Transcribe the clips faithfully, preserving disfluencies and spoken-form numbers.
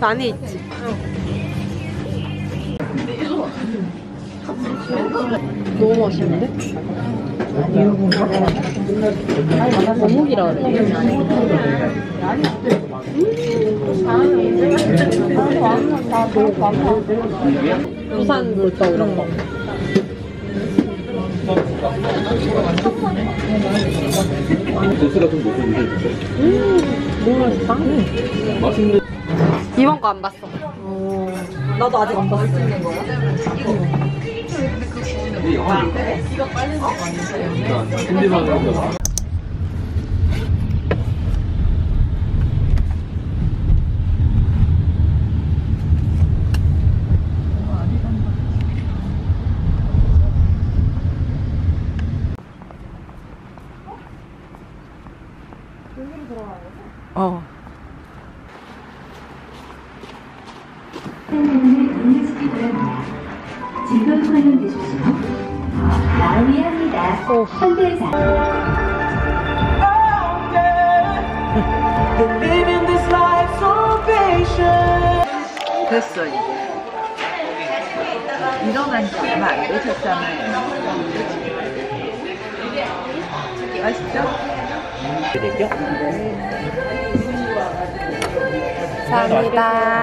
많이 있지. 너무 맛있는데? 어묵이라 그래. 부산 물떡 이런 거. 도수가 좀 높은데. 음, 너무 맛있다. 음. 맛있는. 이번 거 안 봤어. 오. 나도 아직 안 봤어. 이거 빨리 먹어. 준비만 하고. 어. 지금 관련되십시오. 마음이 합니다. 현대사. 됐어 이제. 일어난 지 얼마 안 되셨잖아요. 맛있죠? 감사합니다.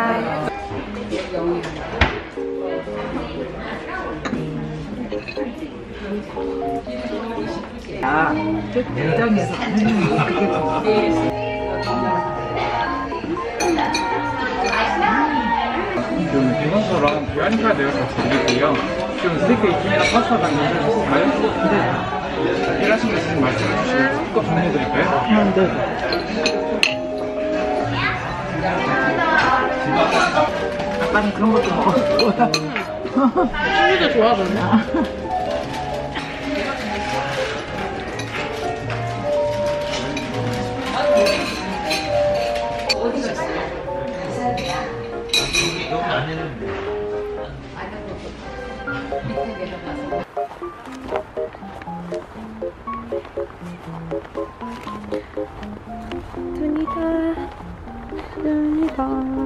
아, 저 매장에서 먹는 게 그게 좋아. 지금 디너서랑 비아니까 내어서 드릴게요. 지금 스테이크 있습니다. 파스타 당겨주실까요? 네. 필요하신 거 있으면 말씀해 주시면 꼭 정리해드릴까요? 네. 아빠는 그런 것도 먹을 거야. 친구도 좋아하거든요. 눈이다, 눈이다.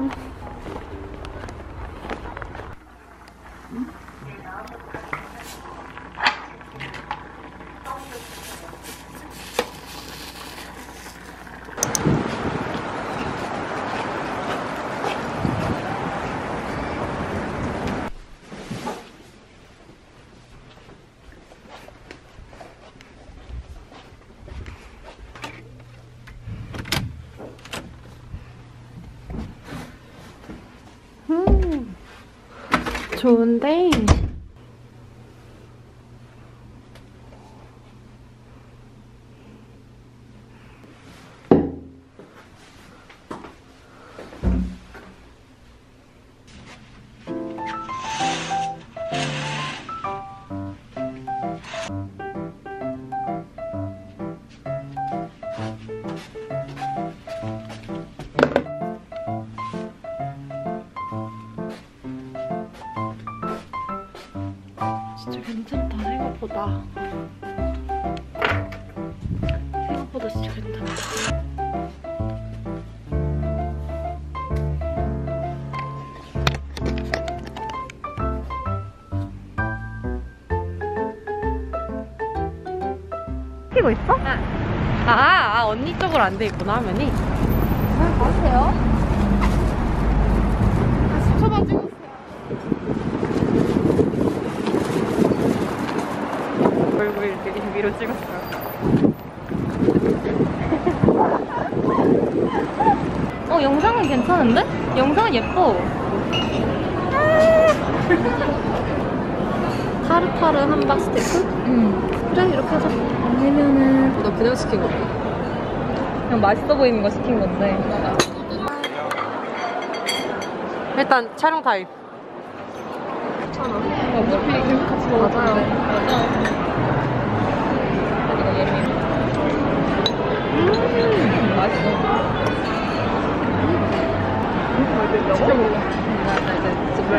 음, 좋은데? 진짜 괜찮다, 생각보다. 생각보다 진짜 괜찮다. 키고 있어? 아, 아, 아 언니 쪽으로 안 돼 있구나, 화면이. 아, 가세요? 아, 십 초만 찍었어요. 얼굴 이렇게 위로 찍었어요. 어, 영상은 괜찮은데? 영상은 예뻐. 타르타르 함박 스테이크? 응. 그래, 이렇게 하자. 아니면은 나 그냥 시킨 거 같아. 그냥 맛있어 보이는 거 시킨 건데. 일단 촬영 타임. 괜찮아. 어, 어차피 계속 같이 먹어도 맞아요. 맞아. 이거 예민. 음, 맛있어. 음, 맛있어. 진짜 먹어. 맞아, 이제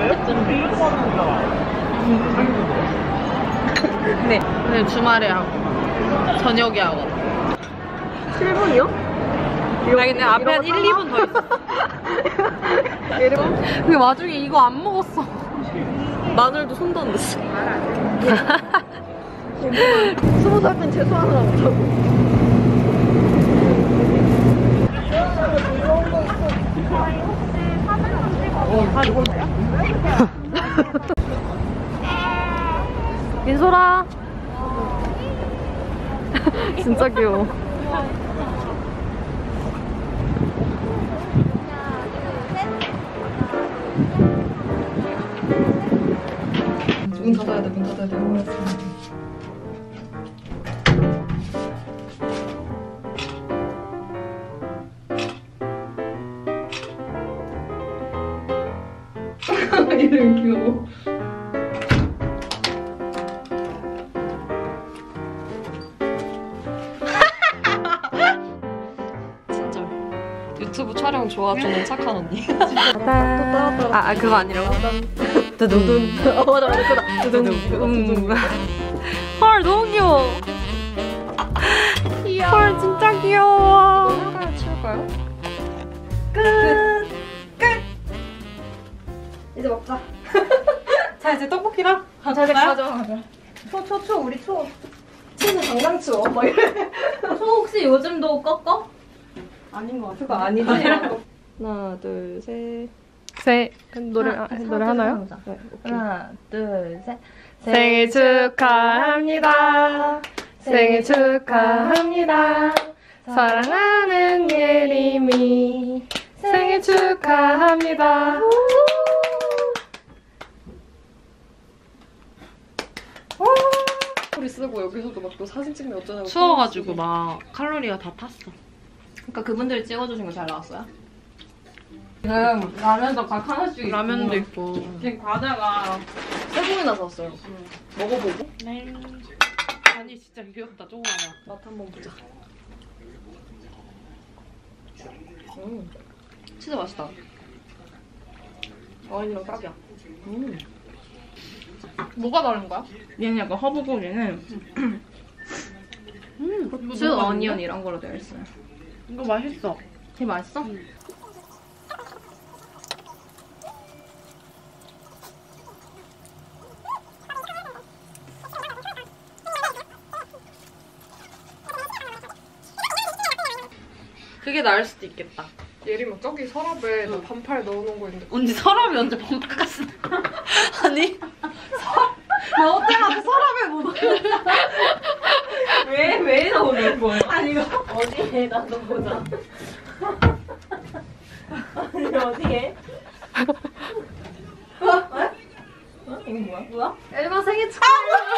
네, 네, 주말에 하고 저녁에 하고. 칠 분이요? 아 근데 앞에 한 일, 이 분 더 있어. 근데 와중에 이거 안 먹었어. 마늘도 손도 안 댔어. 스무 살 땐 채소 하나 못하고. 민소라. 진짜 귀여워. 문 닫아야 돼, 문 닫아야 돼. 이름 귀여워. 진짜 유튜브 촬영 좋아주는 착한 언니. 아, 아 그거 아니라고? 두둥. 어 맞아 맞아 그거다. 두둥. 헐 너무 귀여워. 귀여워. 헐 진짜 귀여워. 하나 치울까요? 끝. 끝. 이제 먹자. 자 이제 떡볶이랑 가자. 가자 가자. 초초초 우리 초. 초는 당장 추워. 막 이래. 초 혹시 요즘도 꺾어? 아닌 것 같아. 그거 아니지? 하나 둘 셋. 셋. 노래 아, 노래 하나요? 네, 하나 둘 셋. 생일 축하합니다. 생일 축하합니다. 사랑하는 예림이 생일 축하합니다. 소리 쓰고 여기서도 막 또 사진 찍면 어쩌냐고. 추워가지고 막 칼로리가 다 탔어. 그러니까 그분들이 찍어주신 거 잘 나왔어요? 지금 라면도 각 하나씩 있고 라면도 있고. 지금 과자가 세 봉이나 샀어요. 응. 먹어보고? 네. 아니 진짜 귀엽다 조금만요. 맛 한번 보자. 음, 진짜 맛있다. 와인이랑 딱이야. 음. 뭐가 다른 거야? 얘는 약간 허브고기는 음, 고추, 어니언 이런 걸로 되어 있어요. 이거 맛있어. 되게 맛있어? 음. 그게 나을 수도 있겠다. 예림아 저기 서랍에 나 반팔 넣어놓은 거 있는데 언니 서랍이 언제 반팔 갔어? 아니 나 어때가지고 서랍에 못 넣어. 왜, 왜 넣는 거야? 아니 이거 어디에 나도 보자. 아니 어디에? 어? 어? 이거 뭐야? 뭐야? 엘마 생일 축하해.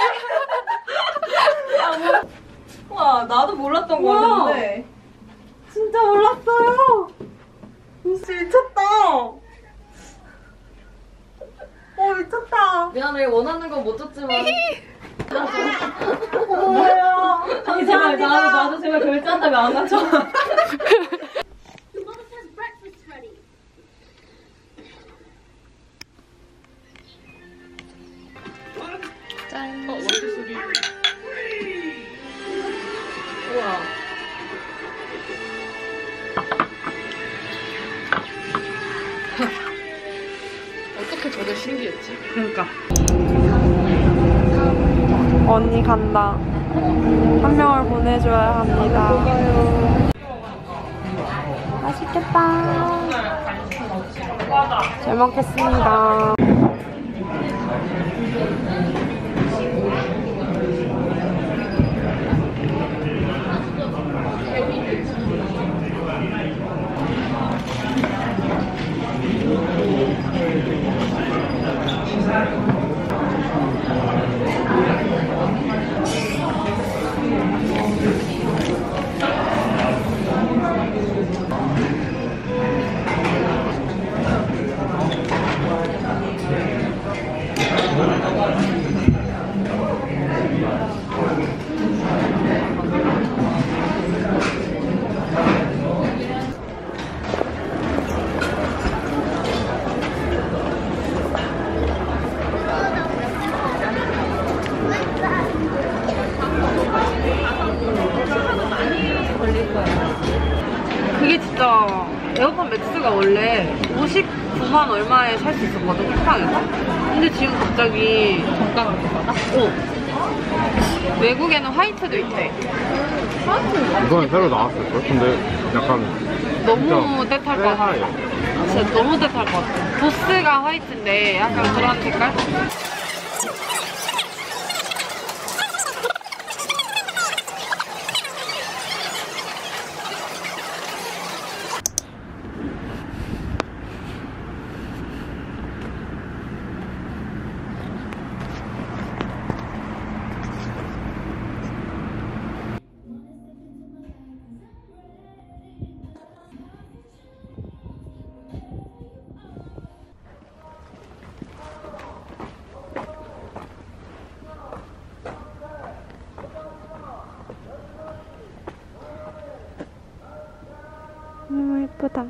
아, 뭐야? 와 나도 몰랐던 거 같은데. 진짜 몰랐어요. 진짜 미쳤다. 어 미쳤다. 미안해 원하는 건 못 줬지만. 어머야. 아니 제발 나도 나도 제발 결제한다면 안 가져. 짠. 어 원피 소리 우와. 어떻게 저게 신기했지? 그러니까. 언니 간다. 한 명을 보내줘야 합니다. 맛있겠다. 잘 먹겠습니다. 오만 얼마에 살 수 있었거든, 쿠팡에서. 근데 지금 갑자기 정가가 이렇게 받아? 어. 외국에는 화이트도 있대. 이건 새로 나왔을걸? 근데 약간 너무 떼탈 것 같아. 쎄하얘. 진짜 너무 떼탈 것 같아. 보스가 화이트인데 약간 그런 색깔? 너무 예쁘다.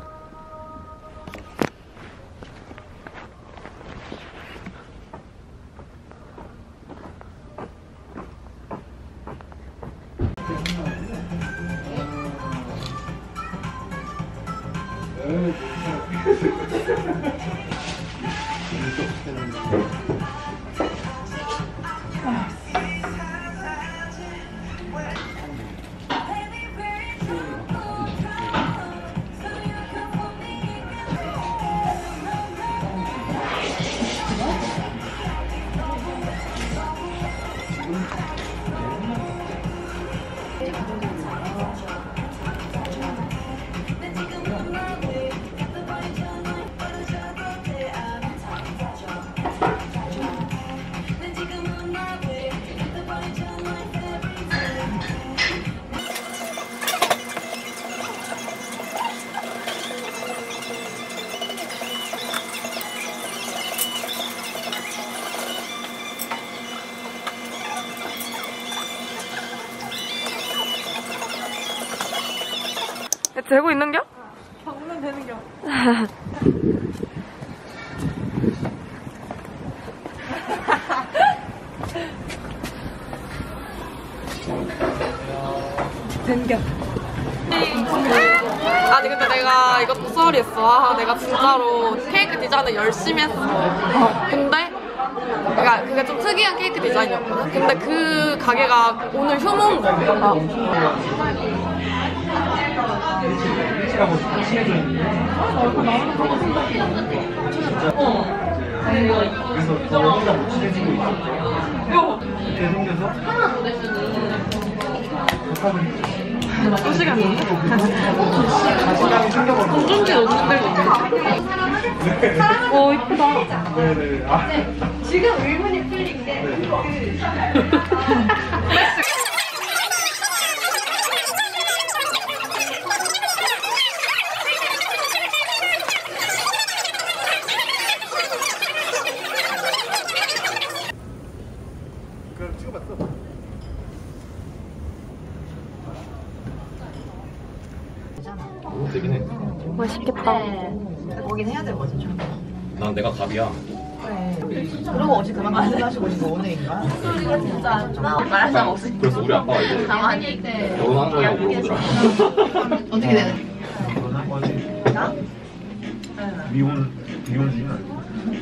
되고 있는겨? 방문 되는겨. 된겨. 아니 근데 내가 이것도 썰이했어. 아 내가 진짜로 케이크 디자인을 열심히 했어. 어. 근데 그러니까 그게 좀 특이한 케이크 디자인이었거든. 근데 그 가게가 오늘 휴무인 거야. 어. 그래서 더 혼자 못 친해지고 있었대요. 이렇게 생겨서 두 시간 넘게? 자신감이 생겨버렸어. 어쩐지 너무 힘들던데. 오 이쁘다. 네네. 아. 지금 의문이 풀린 게 그럼 찍어봤어. 너무 되긴 해. 맛있겠다. 거긴 해야 될 거지. 난 내가 갑이야. 그리고 어제 그만 가시고 오신 거 오늘인가? 말할 사람 없으 그래서 우리 아빠가 이제 가만히 결혼하는 거냐고 물어보더라. 어떻게 되는? 미혼 미혼 중인 아니야?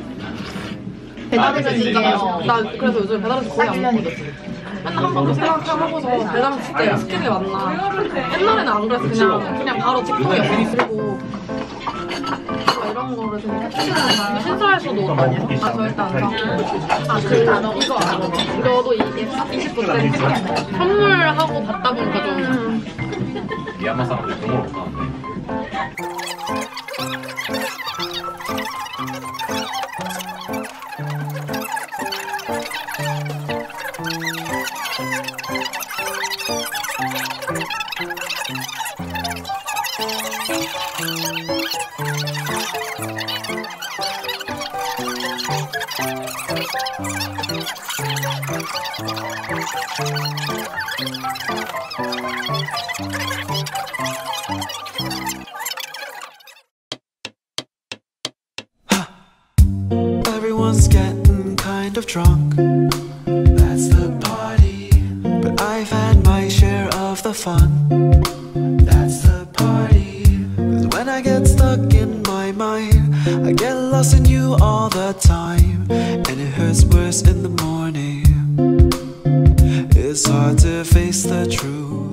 배달에서 이제 지금 나 그래서 요즘 배달에서 거의 딱 안 일 먹거든. 년이겠지. 맨날 한 번도 생각하고서 배달은 진짜 스킬이 맞나. 옛날에는 안 그래서 그냥 그냥 바로 직통이었어. 그리고 이런 거를 되게 캐치하는 신사에서도 많이 해. 아, 절대 안 사고. 아, 그, 이거 안 먹어. 이거도 이게 이십 퍼센트 선물하고 받다 보니까 좀. 미얀마 사람들 그런 걸 못하는데. Everyone's getting kind of drunk. That's the party. But I've had my share of the fun. That's the party. 'Cause when I get stuck in my mind, I I get lost in you all the time, and it hurts worse in the morning. It's hard to face the truth.